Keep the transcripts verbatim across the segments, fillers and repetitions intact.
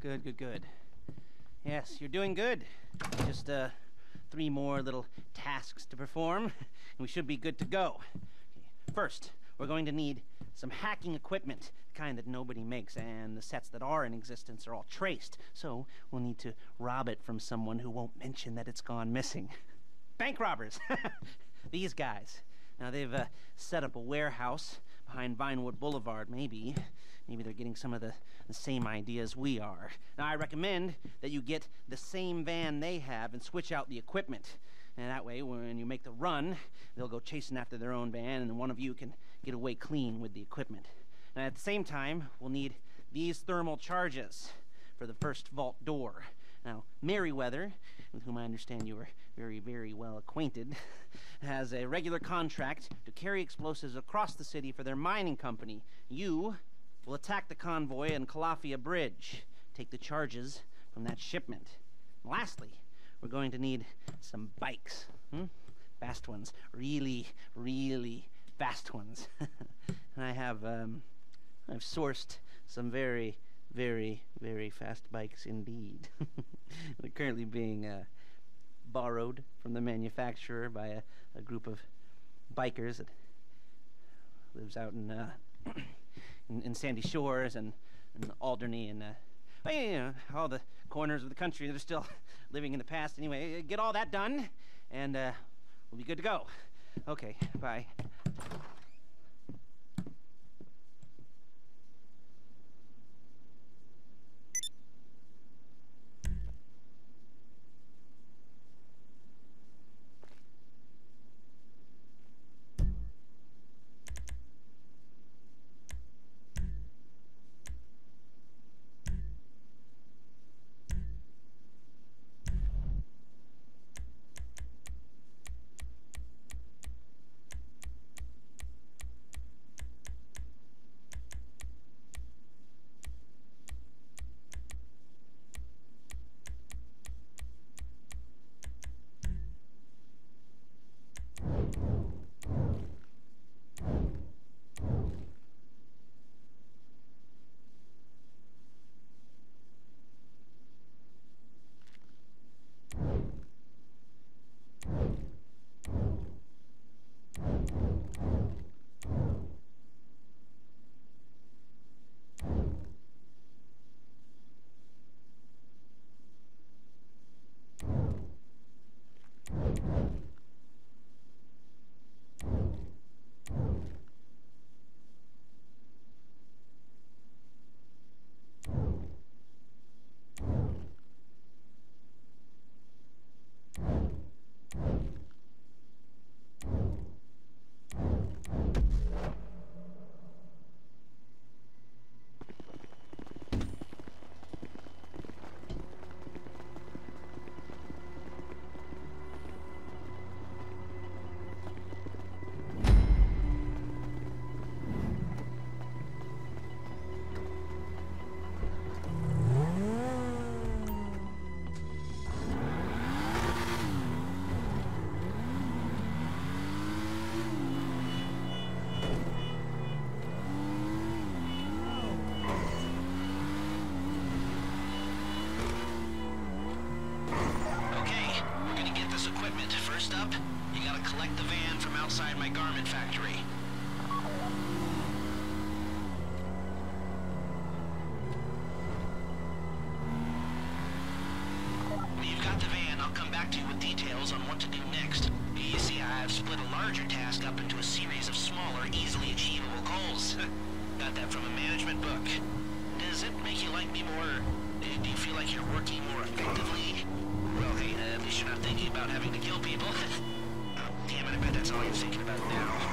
Good, good, good. Yes, you're doing good. Just, uh, three more little tasks to perform, and we should be good to go. Okay. First, we're going to need some hacking equipment, the kind that nobody makes, and the sets that are in existence are all traced. So, we'll need to rob it from someone who won't mention that it's gone missing. Bank robbers! These guys. Now, they've uh, set up a warehouse behind Vinewood Boulevard, maybe. Maybe they're getting some of the, the same ideas we are. Now, I recommend that you get the same van they have and switch out the equipment. And that way, when you make the run, they'll go chasing after their own van, and one of you can get away clean with the equipment. And at the same time, we'll need these thermal charges for the first vault door. Now, Merriweather, with whom I understand you are very, very well acquainted, has a regular contract to carry explosives across the city for their mining company. You will attack the convoy on Calafia Bridge, take the charges from that shipment. And lastly, we're going to need some bikes. Hmm? Fast ones. Really, really fast ones. And I have, um, I've sourced some very, very, very fast bikes indeed. They're currently being uh, borrowed from the manufacturer by a, a group of bikers that lives out in, uh, in, in Sandy Shores and, and Alderney and, uh, well, you know, all the corners of the country that are still living in the past. Anyway, get all that done, and uh, we'll be good to go. Okay, bye. First up, you gotta collect the van from outside my garment factory. When you've got the van, I'll come back to you with details on what to do next. You see, I've split a larger task up into a series of smaller, easily achievable goals. Got that from a management book. Does it make you like me more? Do you feel like you're working more effectively? Well, hey, uh, at least you're not thinking about having to kill people. Oh, damn it, I bet that's all you're thinking about now.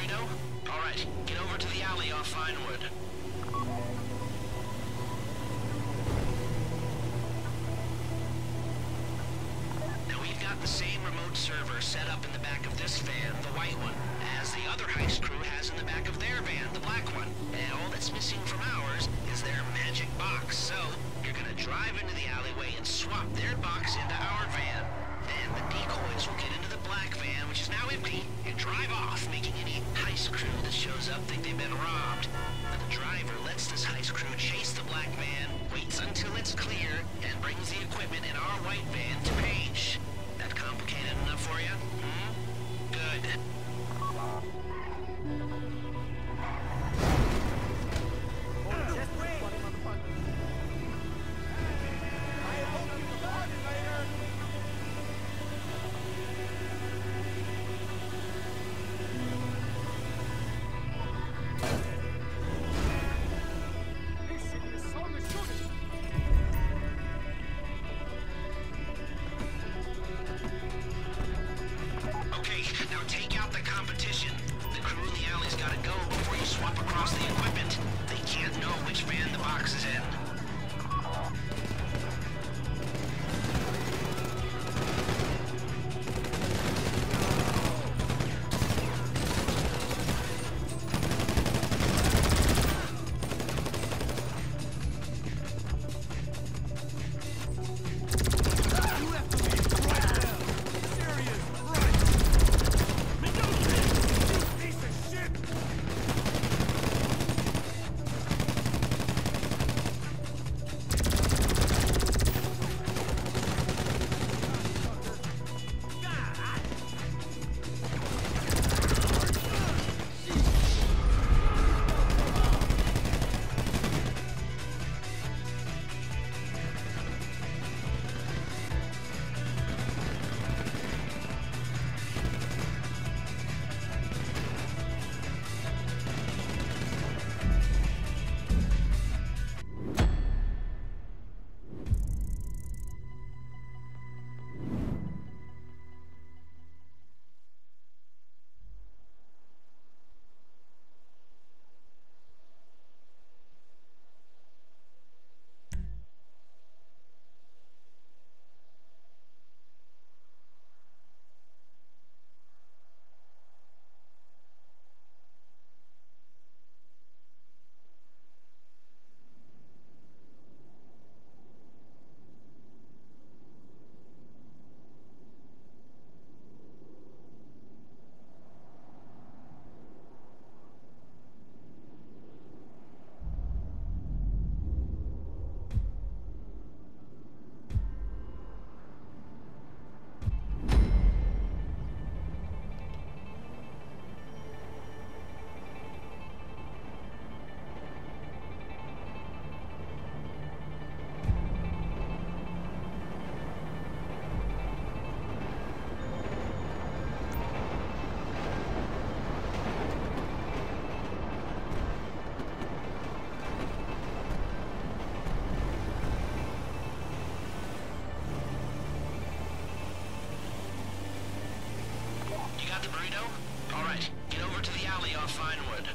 burrito? All right, get over to the alley off Vinewood. Now we've got the same remote server set up in the back of this van, the white one, as the other heist crew has in the back of their van, the black one. And all that's missing from ours is their magic box. So you're gonna drive into the alleyway and swap their box into our van. Then the decoys will get into the black van, which is now empty, and drive off, making any heist crew that shows up think they've been robbed. Now the driver lets this heist crew chase the black van, waits until it's clear, and brings the equipment in our white van to Paige. That complicated enough for you? Hmm? Good. Just wait! I hope you got it later! Listen, the song is shooting! Okay, now take out the competition. The crew in the alley's gotta go before you swap across the equipment. They can't know which van the box is in. You have to leave right now! Serious, right! You piece of shit! You got the burrito? All right, get over to the alley off Vinewood.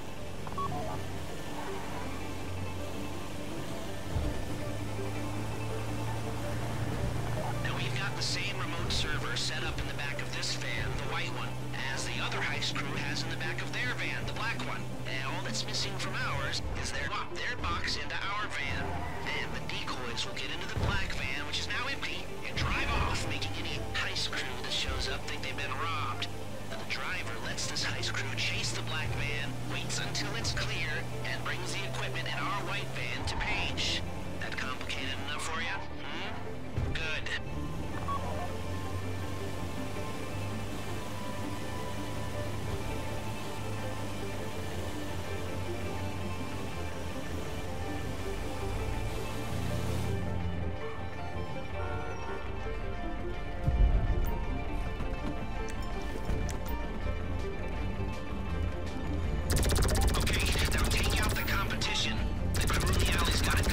Now we've got the same remote server set up in the back of this van, the white one, as the other heist crew has in the back of their van, the black one. And all that's missing from ours is their swap their box into our van. Then the decoys will get into the black van, which is now empty, and drive off, making any heist crew that shows up think they've been robbed. Now the driver lets this heist crew chase the black van, waits until it's clear, and brings the equipment in our white van to Paige. That complicated enough for you? Hmm? Good. Okay, now take out the competition. The crew in the alley's gotta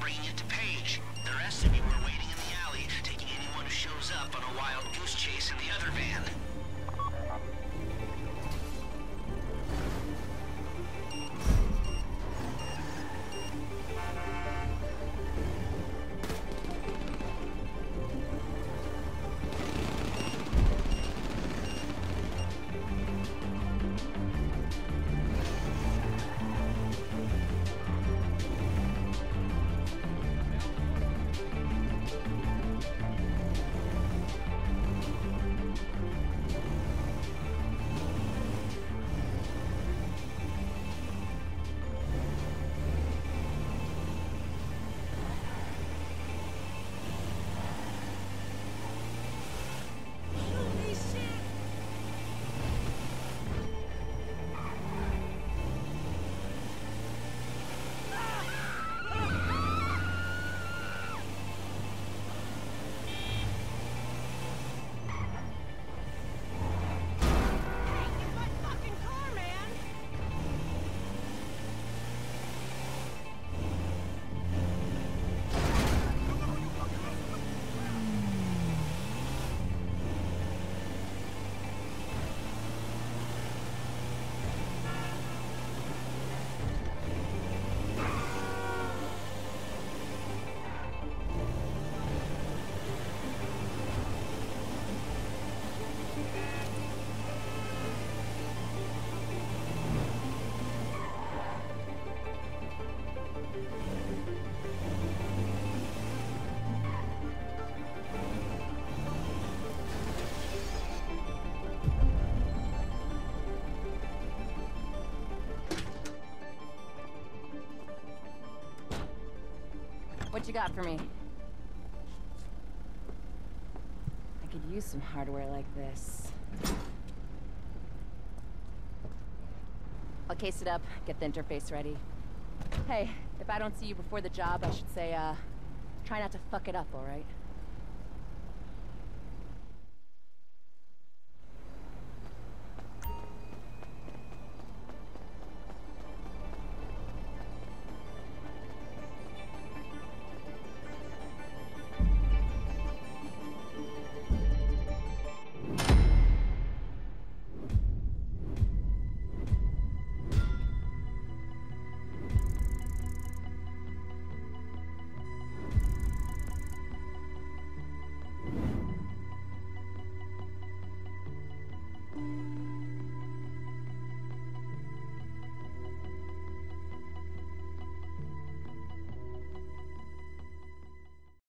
bringing it to Paige. The rest of you are waiting in the alley, taking anyone who shows up on a wild goose chase in the other van. What you got for me? I could use some hardware like this. I'll case it up, get the interface ready. Hey, if I don't see you before the job, I should say, uh, try not to fuck it up, all right?